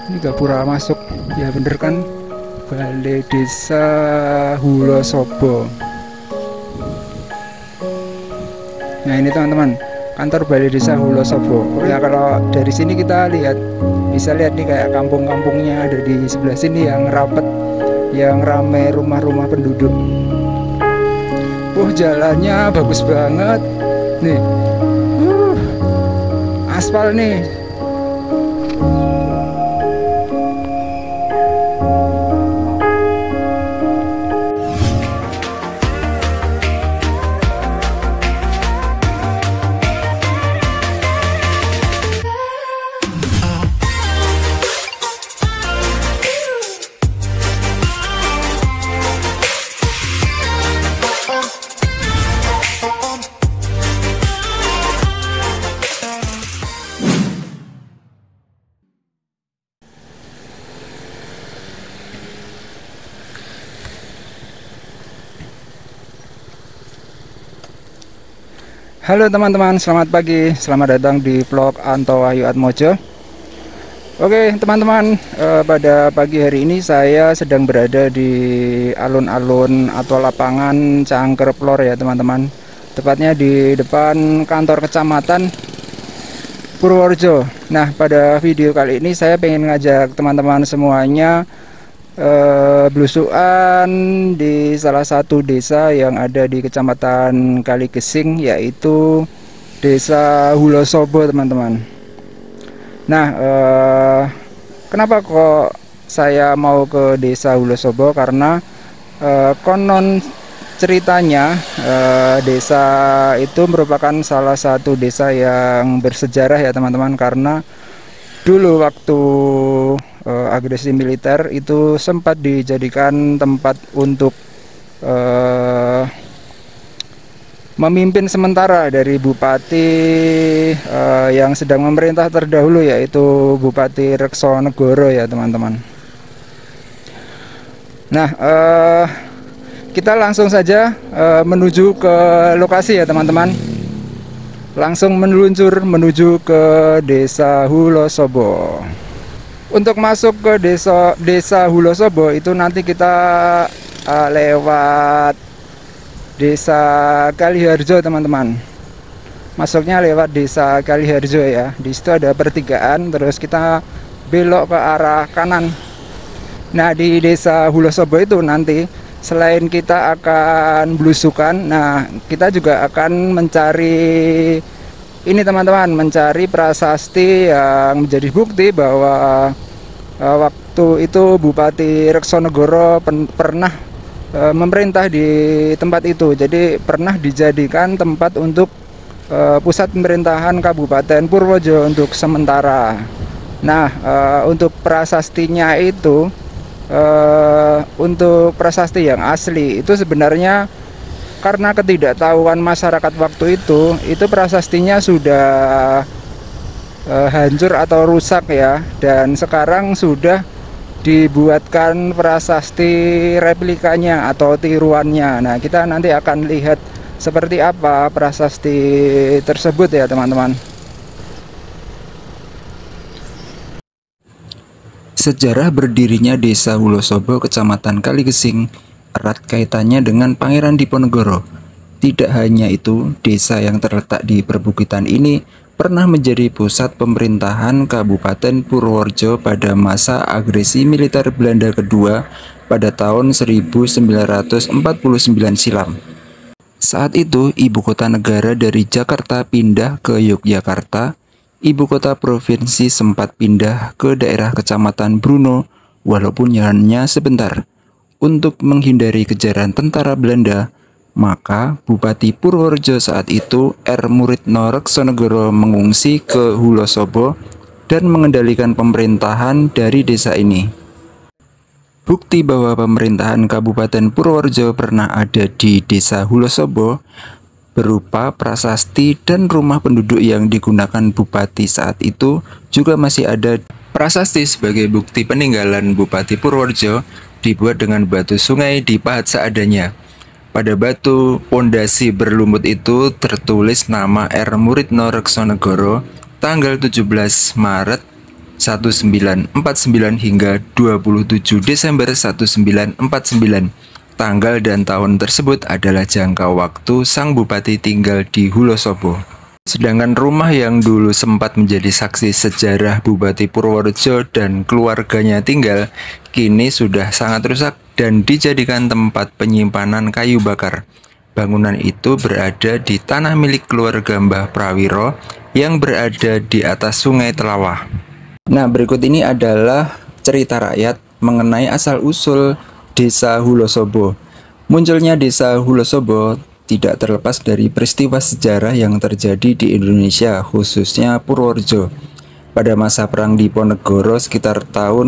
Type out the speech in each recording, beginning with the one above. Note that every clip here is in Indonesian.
Ini Gapura masuk, ya bener kan? Balai Desa Hulosobo. Nah ini teman-teman, kantor Balai Desa Hulosobo. Oh ya, kalau dari sini kita lihat, bisa lihat nih kayak kampung-kampungnya ada di sebelah sini yang rapet, yang ramai rumah-rumah penduduk. Jalannya bagus banget nih, aspal nih. Halo teman-teman, selamat pagi, selamat datang di vlog Anto Wahyu Atmojo. Oke teman-teman, pada pagi hari ini saya sedang berada di alun-alun atau lapangan Cangker Plor ya teman-teman. Tepatnya di depan kantor kecamatan Purworejo. Nah, pada video kali ini saya pengen ngajak teman-teman semuanya belusukan di salah satu desa yang ada di Kecamatan Kaligesing, yaitu Desa Hulosobo teman-teman. Nah, kenapa kok saya mau ke Desa Hulosobo? Karena konon ceritanya desa itu merupakan salah satu desa yang bersejarah ya teman-teman, karena dulu waktu agresi militer itu sempat dijadikan tempat untuk memimpin sementara dari bupati yang sedang memerintah terdahulu, yaitu Bupati Reksonegoro ya teman-teman. Nah, kita langsung saja menuju ke lokasi ya teman-teman. Langsung meluncur menuju ke Desa Hulosobo. Untuk masuk ke Desa Hulosobo itu nanti kita lewat Desa Kaliharjo teman-teman. Masuknya lewat Desa Kaliharjo ya. Di situ ada pertigaan, terus kita belok ke arah kanan. Nah, di Desa Hulosobo itu nanti selain kita akan belusukan, nah kita juga akan mencari ini teman-teman, mencari prasasti yang menjadi bukti bahwa waktu itu Bupati Reksonegoro pernah memerintah di tempat itu. Jadi pernah dijadikan tempat untuk pusat pemerintahan Kabupaten Purworejo untuk sementara. Nah, untuk prasastinya itu, untuk prasasti yang asli itu sebenarnya karena ketidaktahuan masyarakat waktu itu prasastinya sudah hancur atau rusak ya, dan sekarang sudah dibuatkan prasasti replikanya atau tiruannya. Nah, kita nanti akan lihat seperti apa prasasti tersebut ya teman-teman. Sejarah berdirinya Desa Hulosobo, Kecamatan Kaligesing, erat kaitannya dengan Pangeran Diponegoro. Tidak hanya itu, desa yang terletak di perbukitan ini pernah menjadi pusat pemerintahan Kabupaten Purworejo pada masa agresi militer Belanda kedua pada tahun 1949 silam. Saat itu, ibu kota negara dari Jakarta pindah ke Yogyakarta. Ibu kota provinsi sempat pindah ke daerah Kecamatan Bruno, walaupun hanya sebentar. Untuk menghindari kejaran tentara Belanda, maka Bupati Purworejo saat itu R. Muridno Reksonegoro mengungsi ke Hulosobo dan mengendalikan pemerintahan dari desa ini. Bukti bahwa pemerintahan Kabupaten Purworejo pernah ada di Desa Hulosobo berupa prasasti dan rumah penduduk yang digunakan Bupati saat itu juga masih ada. Prasasti sebagai bukti peninggalan Bupati Purworejo dibuat dengan batu sungai dipahat seadanya. Pada batu pondasi berlumut itu tertulis nama R. Muridno Reksonegoro tanggal 17 Maret 1949 hingga 27 Desember 1949. Tanggal dan tahun tersebut adalah jangka waktu sang bupati tinggal di Hulosobo. Sedangkan rumah yang dulu sempat menjadi saksi sejarah Bupati Purworejo dan keluarganya tinggal, kini sudah sangat rusak dan dijadikan tempat penyimpanan kayu bakar. Bangunan itu berada di tanah milik keluarga Mbah Prawiro yang berada di atas Sungai Telawah. Nah, berikut ini adalah cerita rakyat mengenai asal-usul Desa Hulosobo. Munculnya Desa Hulosobo tidak terlepas dari peristiwa sejarah yang terjadi di Indonesia, khususnya Purworejo. Pada masa Perang Diponegoro sekitar tahun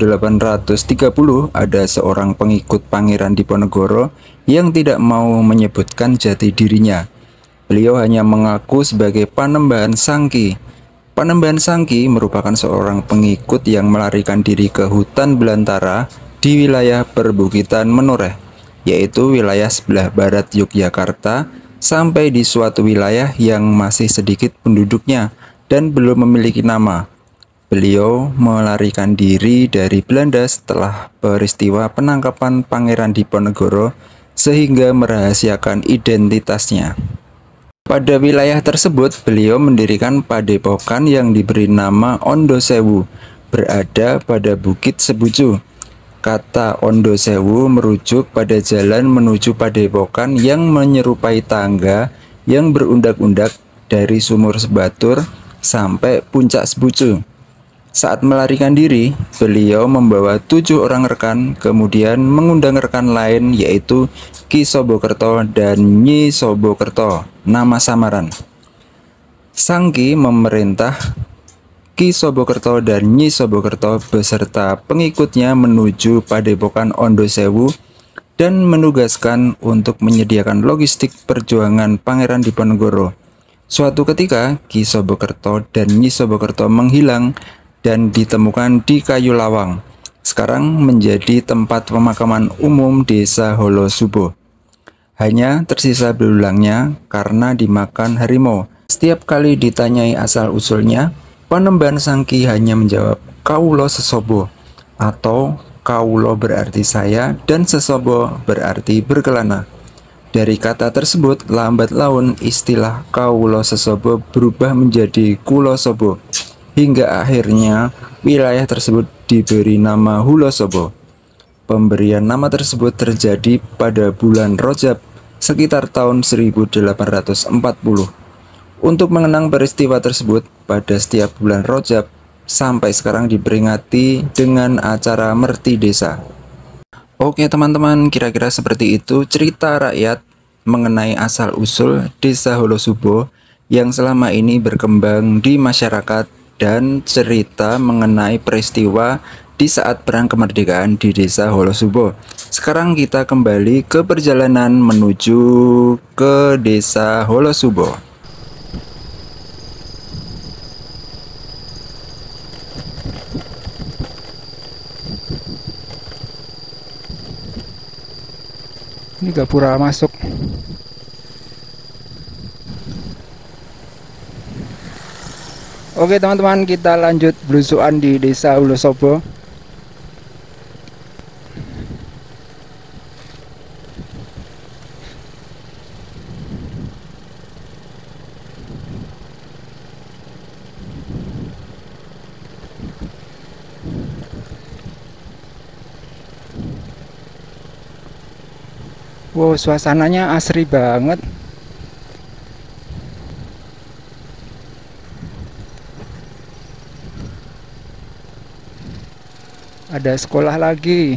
1830, ada seorang pengikut Pangeran Diponegoro yang tidak mau menyebutkan jati dirinya. Beliau hanya mengaku sebagai Panembahan Sangki. Panembahan Sangki merupakan seorang pengikut yang melarikan diri ke hutan belantara di wilayah perbukitan Menoreh, yaitu wilayah sebelah barat Yogyakarta, sampai di suatu wilayah yang masih sedikit penduduknya dan belum memiliki nama. Beliau melarikan diri dari Belanda setelah peristiwa penangkapan Pangeran Diponegoro sehingga merahasiakan identitasnya. Pada wilayah tersebut, beliau mendirikan padepokan yang diberi nama Ondo Sewu, berada pada Bukit Sebucu. Kata Ondo Sewu merujuk pada jalan menuju padepokan yang menyerupai tangga yang berundak-undak dari Sumur Sebatur sampai Puncak Sebucu. Saat melarikan diri, beliau membawa 7 orang rekan, kemudian mengundang rekan lain yaitu Ki Sobokerto dan Nyi Sobokerto, nama samaran. Sangki memerintah Ki Sobokerto dan Nyi Sobokerto beserta pengikutnya menuju padepokan Ondo Sewu dan menugaskan untuk menyediakan logistik perjuangan Pangeran Diponegoro. Suatu ketika, Ki Sobokerto dan Nyi Sobokerto menghilang dan ditemukan di Kayu Lawang, sekarang menjadi tempat pemakaman umum Desa Hulosobo. Hanya tersisa belulangnya karena dimakan harimau. Setiap kali ditanyai asal-usulnya, Panembahan Sangki hanya menjawab Kaulo Sesobo, atau Kaulo berarti saya dan Sesobo berarti berkelana. Dari kata tersebut, lambat laun istilah Kaulo Sesobo berubah menjadi Kulosobo, hingga akhirnya wilayah tersebut diberi nama Hulosobo. Pemberian nama tersebut terjadi pada bulan Rajab sekitar tahun 1840. Untuk mengenang peristiwa tersebut, pada setiap bulan Rajab sampai sekarang diperingati dengan acara Merti Desa. Oke teman-teman, kira-kira seperti itu cerita rakyat mengenai asal-usul Desa Hulosobo yang selama ini berkembang di masyarakat dan cerita mengenai peristiwa di saat perang kemerdekaan di Desa Hulosobo. Sekarang kita kembali ke perjalanan menuju ke Desa Hulosobo. Ini gapura masuk. Oke teman-teman, kita lanjut belusuan di Desa Hulosobo. Wow, suasananya asri banget. Ada sekolah lagi,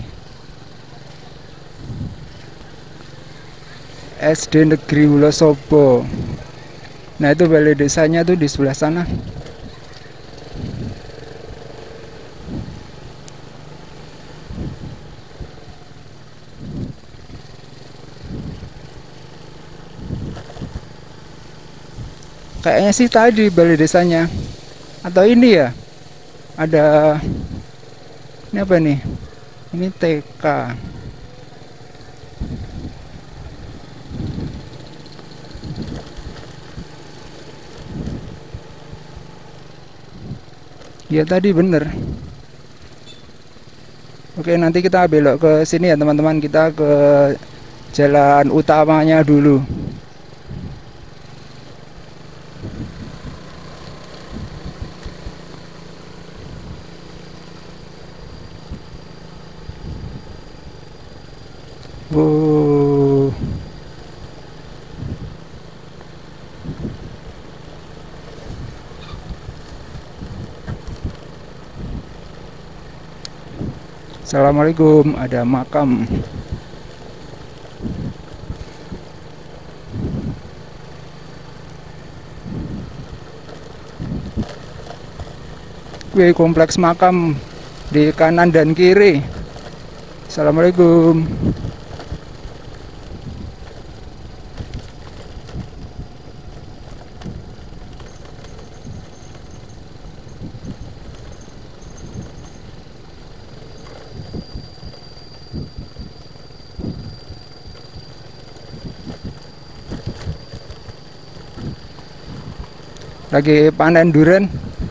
SD Negeri Hulosobo. Nah itu balai desanya tuh di sebelah sana. Kayaknya sih tadi balai desanya. Atau ini ya, ada ini apa nih? Ini TK. Ya tadi bener. Oke, nanti kita belok ke sini ya teman-teman. Kita ke jalan utamanya dulu. Wow. Assalamualaikum, ada makam. Wih, kompleks makam di kanan dan kiri. Assalamualaikum. Lagi panen durian.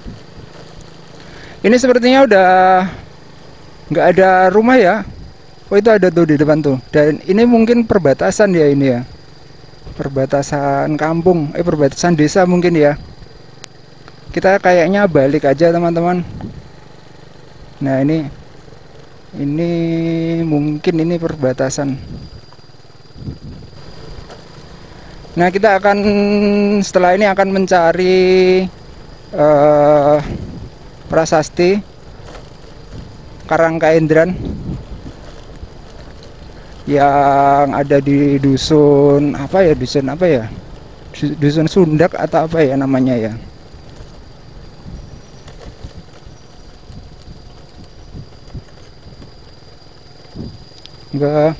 Ini sepertinya udah nggak ada rumah ya. Oh, itu ada tuh di depan tuh. Dan ini mungkin perbatasan ya ini ya. Perbatasan kampung, perbatasan desa mungkin ya. Kita kayaknya balik aja teman-teman. Nah, ini mungkin ini perbatasan. Nah, kita akan setelah ini akan mencari prasasti Karangkaendran yang ada di dusun apa ya, dusun Sundak atau apa ya namanya ya. Enggak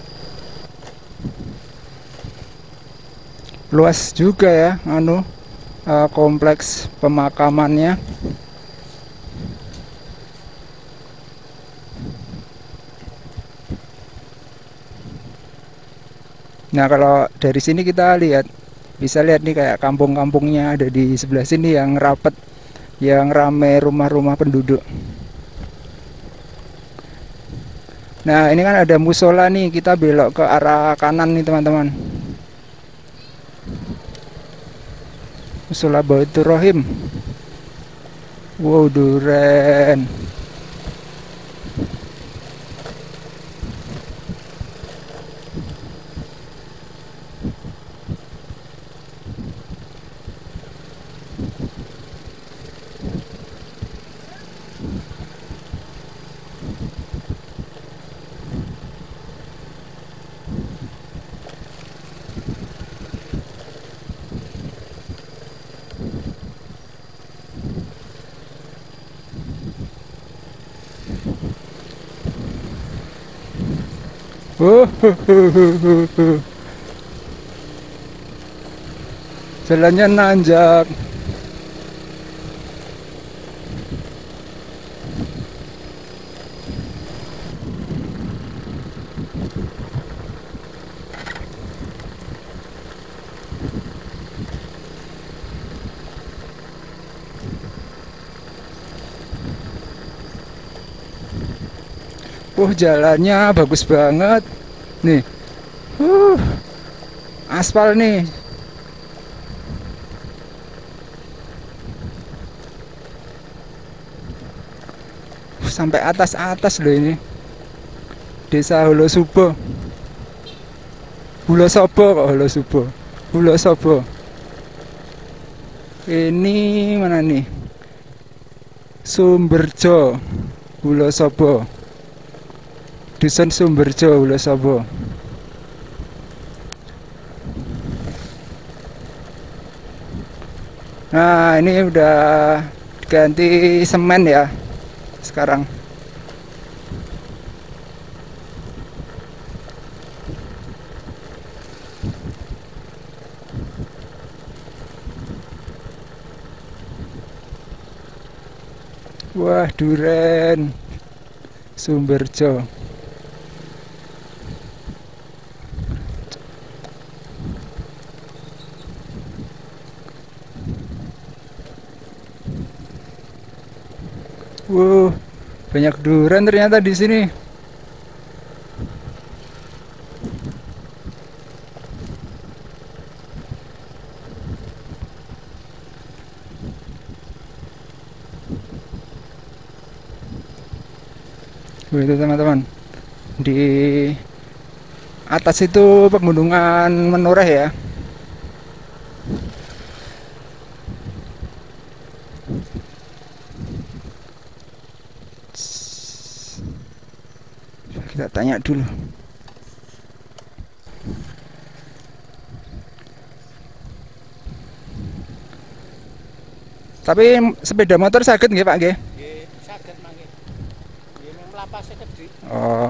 luas juga ya kompleks pemakamannya. Nah, kalau dari sini kita bisa lihat nih kayak kampung-kampungnya ada di sebelah sini yang rapat, yang rame rumah-rumah penduduk. Nah, ini kan ada musola nih, kita belok ke arah kanan nih teman-teman. Musola Baitur Rohim. Wow, duren. Jalannya nanjak. Jalannya bagus banget nih. Aspal nih. Sampai atas-atas loh ini. Desa Holosubo. Hulosobo kok Holosubo. Hulosobo. Ini mana nih? Sumberjo. Hulosobo. Dusun Sumberjo, Hulosobo. Nah, ini udah ganti semen ya sekarang. Wah, duren Sumberjo. Wow, banyak durian ternyata di sini. Itu teman-teman, di atas itu pegunungan Menoreh ya. Kita tanya dulu. Tapi sepeda motor sakit nggih Pak nggih? Nggih, saged mangke. Nggih, mung mlapase kedhi. Oh.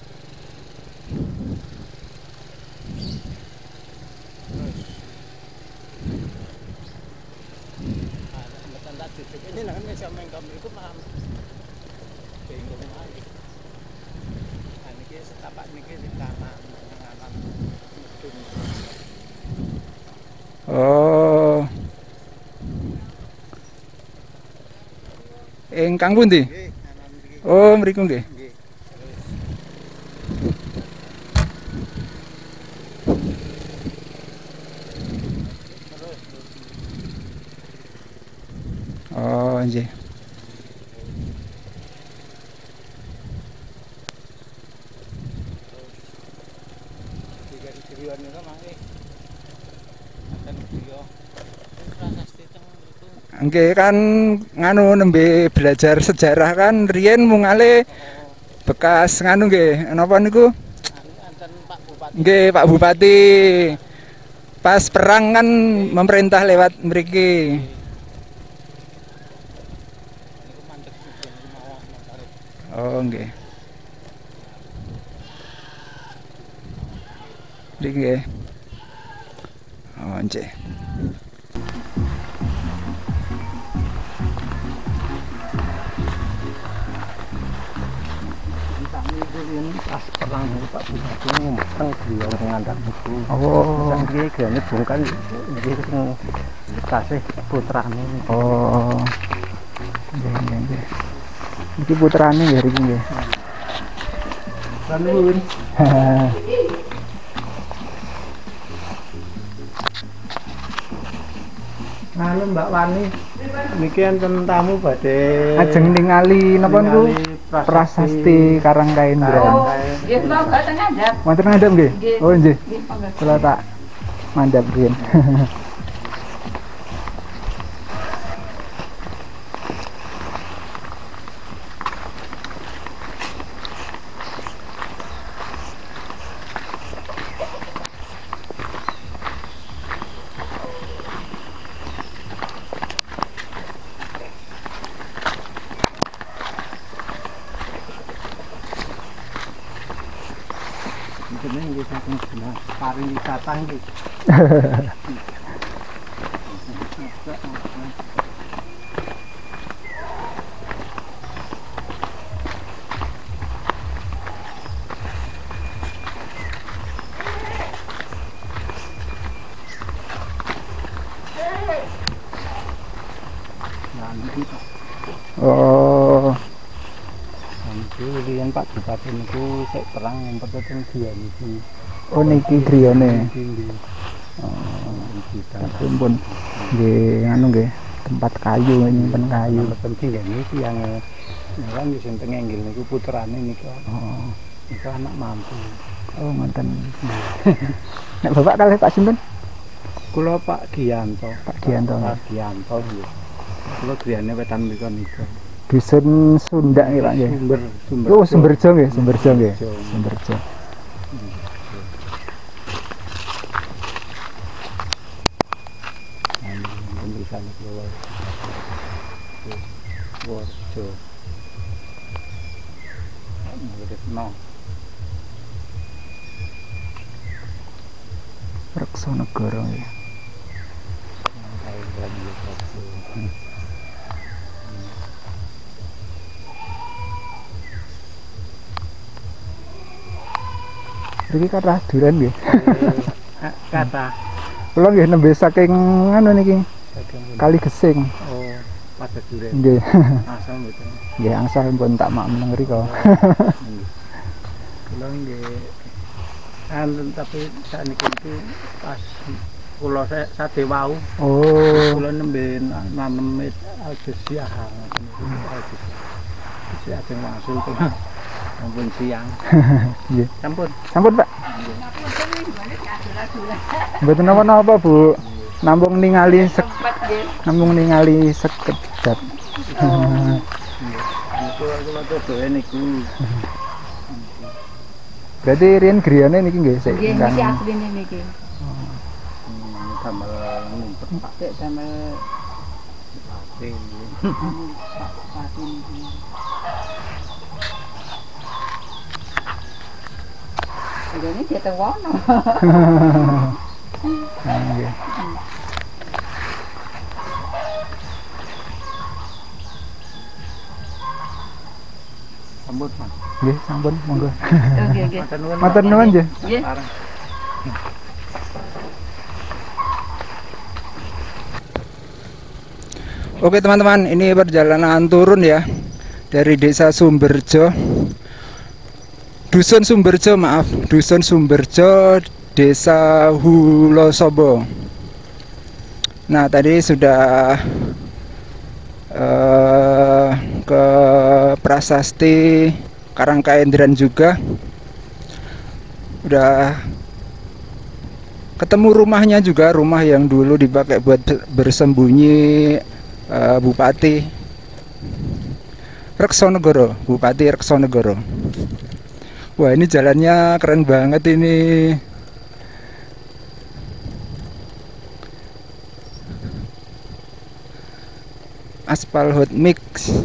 Mboten tak duduk. Ini nek iso mengkom iku paham. Bingung ae. Niki setapak niki sing kanan nganan. Oh. Ingkang pundi? Nggih, kanan mriki. Oh, mriku nggih. Nggih. Oh, nggih. Tiga griya niku mangke. Aten griya. Prasasti teng mriku. Nggih kan nganu nembe belajar sejarah kan riyen mungale bekas nganu nggih. Napa niku? Anten Pak Bupati. Nggih, Pak Bupati. Pas perang kan memerintah lewat mriki. Niku mandeg juga niku mawon montare. Oh, nggih. Mriki nggih. Oh, nggih. Pas perang Pak Bupati ngomong griya ngandhap niku. Oh. Nggih, griyane bongkar nggih sing kasih putrane. Oh. Nggih, nggih, nggih. Iki putrane nggih iki nggih. Nuwun. Nganu Mbak Wani. Niki enten tamu badhe Ajeng ningali napa niku? Prasasti Karangkain Brand. Nggih, kula boten ngandhap. Wonten ngandhap nggih? Nggih. Oh, nggih. Nggih, monggo. Kula tak mandhap riyen. jeneng nggih saking jelas pariwisata nggih. Nah, niki Pak. Oh. Niku riyen Pak Bupati niku sik perang ngempet teng Dian iki. Oh, niki griyane. Nggih. Kita Ampun. Nggih, anu nggih. Tempat kayu nyimpen kayu. penting ya niki yang kan di sing tengenggil niku putrane niku. Oh. Niku anak mampu. Oh, ngoten. Nek Bapak kalih Pak sinten? Kula Pak Giyanto. Pak Giyanto. Pak Giyanto nggih. Kula griyane wetan mriku niku. Dusun Sunda nggih Pak nggih. Sumber. Oh, Sumberjo nggih, Sumberjo nggih. Sumberjo. Pemeriksaan kula. Worjo. No. Reksanegara nggih. Iki kathah duren nggih. Kata Kula nggih nembe saking anu niki saking Kali Gesing. oh pas kados duren. Nggih. Asal mboten. Nggih angsal pun tak mak meneng rika. Kula nggih tapi sakniki iki pas kula sate wau. Oh. Kula nembe nanem algesia. Isi ajeng wangsul kula. Sampun siang. Nggih. Sampun. Sampun, Pak. Mboten napa-napa, Bu. Nampung ningali sekedap. Kula coba niku. Berarti riyen griyane niki nggih sik Nggih, kan. niki asline niki. Damel ngumpet Sik damel pati. pati niki. Ini dia tewono. Nggih. Sampun, Pak. Nggih, sampun monggo. Nggih, nggih. Matur nuwun nggih. Nggih. Parang. Oke teman-teman, ini perjalanan turun ya dari desa Sumberjo, Dusun Sumberjo, maaf, Dusun Sumberjo, Desa Hulosobo. Nah tadi sudah ke Prasasti Karangkaendran juga, udah ketemu rumahnya juga, rumah yang dulu dipakai buat bersembunyi Bupati Reksonegoro, Bupati Reksonegoro. Wah ini jalannya keren banget ini. Aspal hot mix.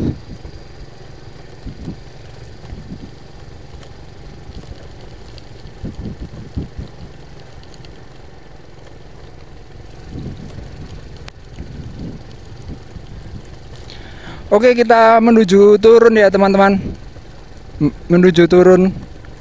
Oke, kita menuju turun ya teman-teman. Menuju turun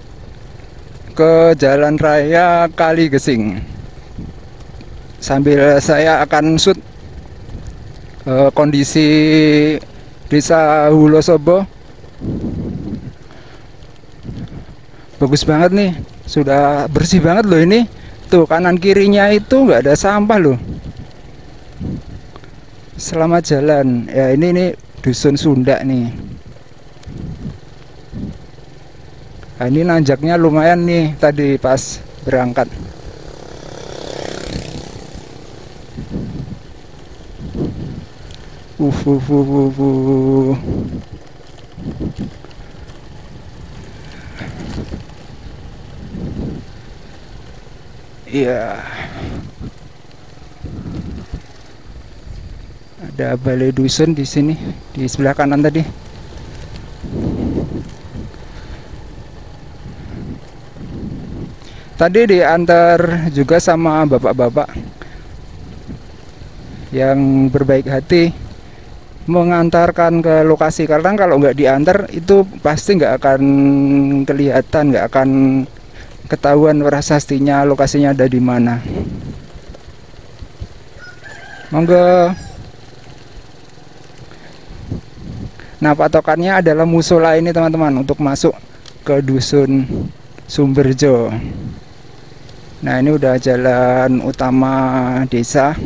ke Jalan Raya Kali Gesing. Sambil saya akan shoot kondisi Desa Hulosobo. Bagus banget nih, sudah bersih banget loh ini. Tuh kanan kirinya itu nggak ada sampah loh. Selamat jalan. Ya ini Dusun Sunda nih. Nah, ini nanjaknya lumayan nih tadi pas berangkat. Iya. Ada balai dusun di sini, di sebelah kanan tadi. Tadi diantar juga sama bapak-bapak yang berbaik hati mengantarkan ke lokasi, karena kalau nggak diantar itu pasti nggak akan kelihatan, nggak akan ketahuan prasastinya, lokasinya ada di mana. Monggo. Nah patokannya adalah musola ini teman-teman untuk masuk ke Dusun Sumberjo. Nah ini udah jalan utama desa.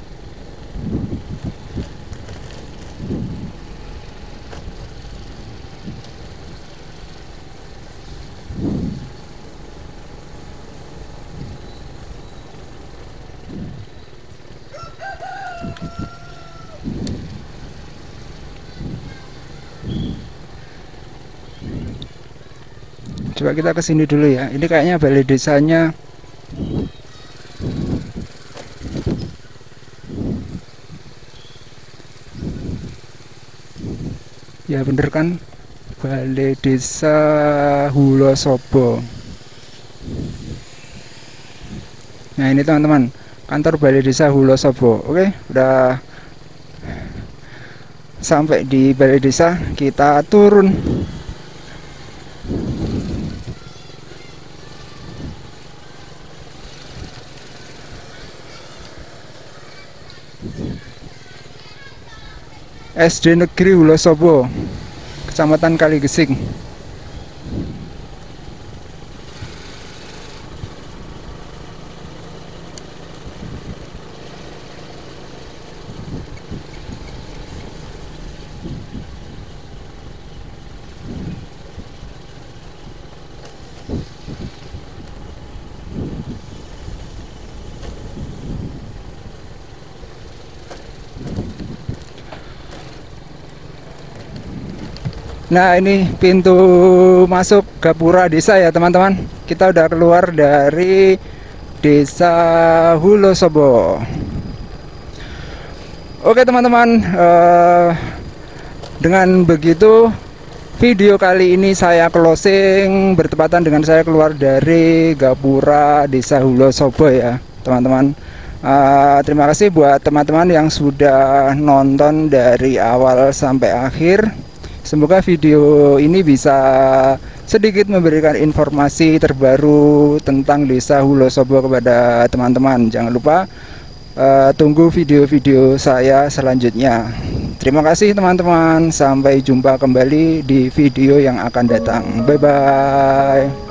Coba kita ke sini dulu ya. Ini kayaknya balai desanya. Ya bener kan? Balai Desa Hulosobo. Nah ini teman-teman, kantor Balai Desa Hulosobo. Oke, udah sampai di Balai Desa, kita turun. SD Negeri Wonosobo, Kecamatan Kaligesing. Nah, ini pintu masuk Gapura desa ya teman-teman. Kita udah keluar dari Desa Wonosobo. Oke teman-teman, dengan begitu video kali ini saya closing bertepatan dengan saya keluar dari Gapura Desa Wonosobo ya teman-teman. Terima kasih buat teman-teman yang sudah nonton dari awal sampai akhir. Semoga video ini bisa sedikit memberikan informasi terbaru tentang Desa Wonosobo kepada teman-teman. Jangan lupa tunggu video-video saya selanjutnya. Terima kasih teman-teman. Sampai jumpa kembali di video yang akan datang. Bye-bye.